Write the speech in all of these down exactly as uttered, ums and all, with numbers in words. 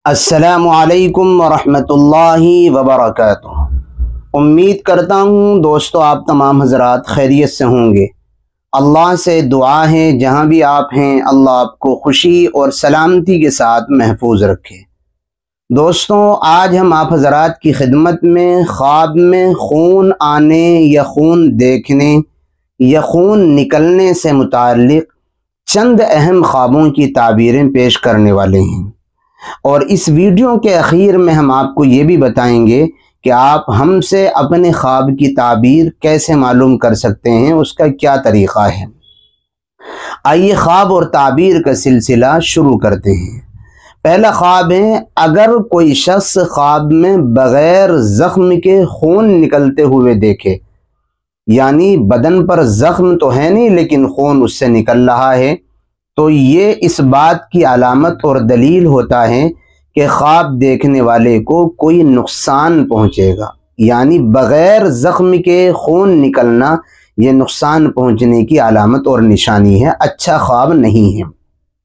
السلام علیکم ورحمۃ اللہ وبرکاتہ۔ امید کرتا ہوں دوستو آپ تمام حضرات خیریت سے ہوں گے۔ اللہ سے دعا ہے جہاں بھی آپ ہیں اللہ آپ کو خوشی اور سلامتی کے ساتھ محفوظ رکھے۔ دوستو آج ہم آپ حضرات کی خدمت میں خواب میں خون آنے یا خون دیکھنے یا خون نکلنے سے متعلق چند اہم خوابوں کی تعبیریں پیش کرنے والے ہیں، اور اس ویڈیو کے اخیر میں ہم آپ کو یہ بھی بتائیں گے کہ آپ ہم سے اپنے خواب کی تعبیر کیسے معلوم کر سکتے ہیں، اس کا کیا طریقہ ہے۔ آئیے خواب اور تعبیر کا سلسلہ شروع کرتے ہیں۔ پہلا خواب ہے، اگر کوئی شخص خواب میں بغیر زخم کے خون نکلتے ہوئے دیکھے، یعنی بدن پر زخم تو ہے نہیں لیکن خون اس سے نکل رہا ہے، تو یہ اس بات کی علامت اور دلیل ہوتا ہے کہ خواب دیکھنے والے کو کوئی نقصان پہنچے گا، یعنی بغیر زخم کے خون نکلنا یہ نقصان پہنچنے کی علامت اور نشانی ہے، اچھا خواب نہیں ہے۔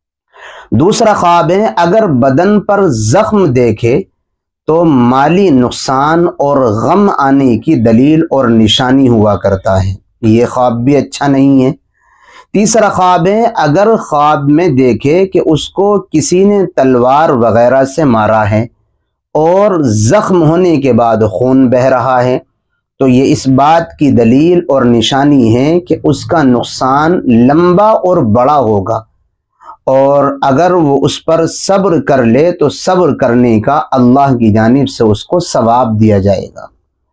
دوسرا خواب ہے، اگر بدن پر زخم دیکھے تو مالی نقصان اور غم آنے کی دلیل اور نشانی ہوا کرتا ہے، یہ خواب بھی اچھا نہیں ہے۔ تیسرا خواب ہے، اگر خواب میں دیکھے کہ اس کو کسی نے تلوار وغیرہ سے مارا ہے اور زخم ہونے کے بعد خون بہہ رہا ہے، تو یہ اس بات کی دلیل اور نشانی ہے کہ اس کا نقصان لمبا اور بڑا ہوگا، اور اگر وہ اس پر صبر کر لے تو صبر کرنے کا اللہ کی جانب سے اس کو ثواب دیا جائے گا۔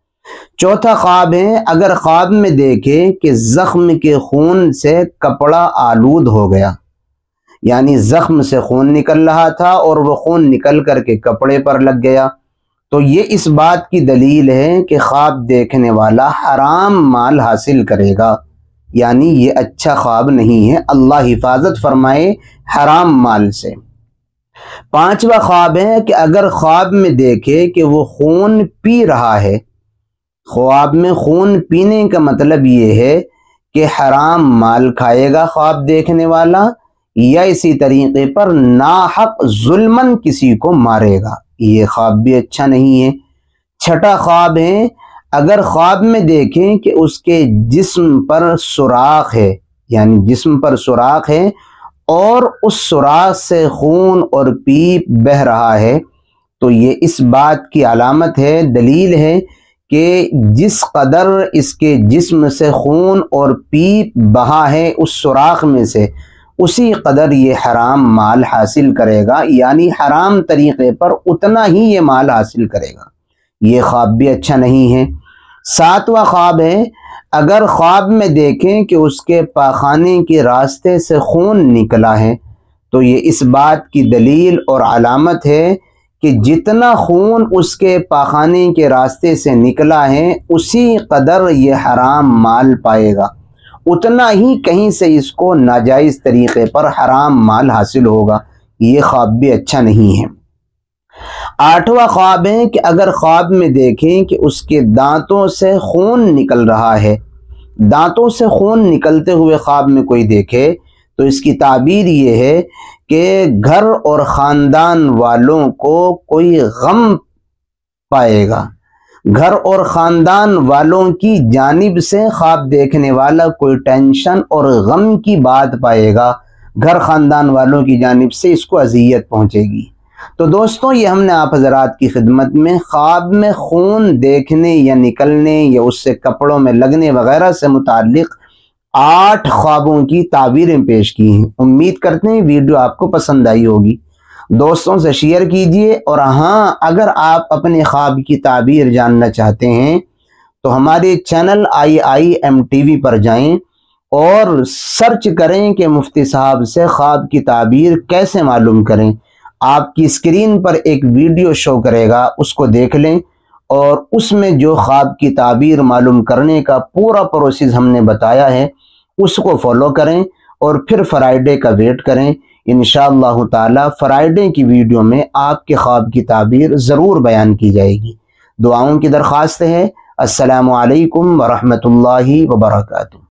چوتھا خواب ہے، اگر خواب میں دیکھے کہ زخم کے خون سے کپڑا آلود ہو گیا، یعنی زخم سے خون نکل رہا تھا اور وہ خون نکل کر کے کپڑے پر لگ گیا، تو یہ اس بات کی دلیل ہے کہ خواب دیکھنے والا حرام مال حاصل کرے گا، یعنی یہ اچھا خواب نہیں ہے، اللہ حفاظت فرمائے حرام مال سے۔ پانچواں خواب ہے کہ اگر خواب میں دیکھے کہ وہ خون پی رہا ہے، خواب میں خون پینے کا مطلب یہ ہے کہ حرام مال کھائے گا خواب دیکھنے والا، یا اسی طریقے پر ناحق ظلمن کسی کو مارے گا، یہ خواب بھی اچھا نہیں ہے۔ چھٹا خواب ہے، اگر خواب میں دیکھیں کہ اس کے جسم پر سوراخ ہے، یعنی جسم پر سوراخ ہے اور اس سوراخ سے خون اور پیپ بہہ رہا ہے، تو یہ اس بات کی علامت ہے، دلیل ہے کہ جس قدر اس کے جسم سے خون اور پیپ بہا ہے اس سوراخ میں سے، اسی قدر یہ حرام مال حاصل کرے گا، یعنی حرام طریقے پر اتنا ہی یہ مال حاصل کرے گا، یہ خواب بھی اچھا نہیں ہے۔ ساتواں خواب ہے، اگر خواب میں دیکھیں کہ اس کے پاخانے کے راستے سے خون نکلا ہے، تو یہ اس بات کی دلیل اور علامت ہے کہ جتنا خون اس کے پاخانے کے راستے سے نکلا ہے اسی قدر یہ حرام مال پائے گا، اتنا ہی کہیں سے اس کو ناجائز طریقے پر حرام مال حاصل ہوگا، یہ خواب بھی اچھا نہیں ہے۔ آٹھواں خواب ہے کہ اگر خواب میں دیکھیں کہ اس کے دانتوں سے خون نکل رہا ہے، دانتوں سے خون نکلتے ہوئے خواب میں کوئی دیکھے تو اس کی تعبیر یہ ہے کہ گھر اور خاندان والوں کو کوئی غم پائے گا، گھر اور خاندان والوں کی جانب سے خواب دیکھنے والا کوئی ٹینشن اور غم کی بات پائے گا، گھر خاندان والوں کی جانب سے اس کو اذیت پہنچے گی۔ تو دوستوں یہ ہم نے آپ حضرات کی خدمت میں خواب میں خون دیکھنے یا نکلنے یا اس سے کپڑوں میں لگنے وغیرہ سے متعلق آٹھ خوابوں کی تعبیریں پیش کی ہیں۔ امید کرتے ہیں ویڈیو آپ کو پسند آئی ہوگی، دوستوں سے شیئر کیجئے، اور ہاں اگر آپ اپنے خواب کی تعبیر جاننا چاہتے ہیں تو ہمارے channel I I M T V پر جائیں اور سرچ کریں کہ مفتی صاحب سے خواب کی تعبیر کیسے معلوم کریں۔ آپ کی اسکرین پر ایک ویڈیو شو کرے گا، اس کو دیکھ لیں، اور اس میں جو خواب کی تعبیر معلوم کرنے کا پورا پروسیس ہم نے بتایا ہے اس کو فالو کریں، اور پھر فرائیڈے کا ویٹ کریں، انشاءاللہ تعالی فرائیڈے کی ویڈیو میں آپ کے خواب کی تعبیر ضرور بیان کی جائے گی۔ دعاؤں کی درخواست ہے۔ السلام علیکم ورحمۃ اللہ وبرکاتہ۔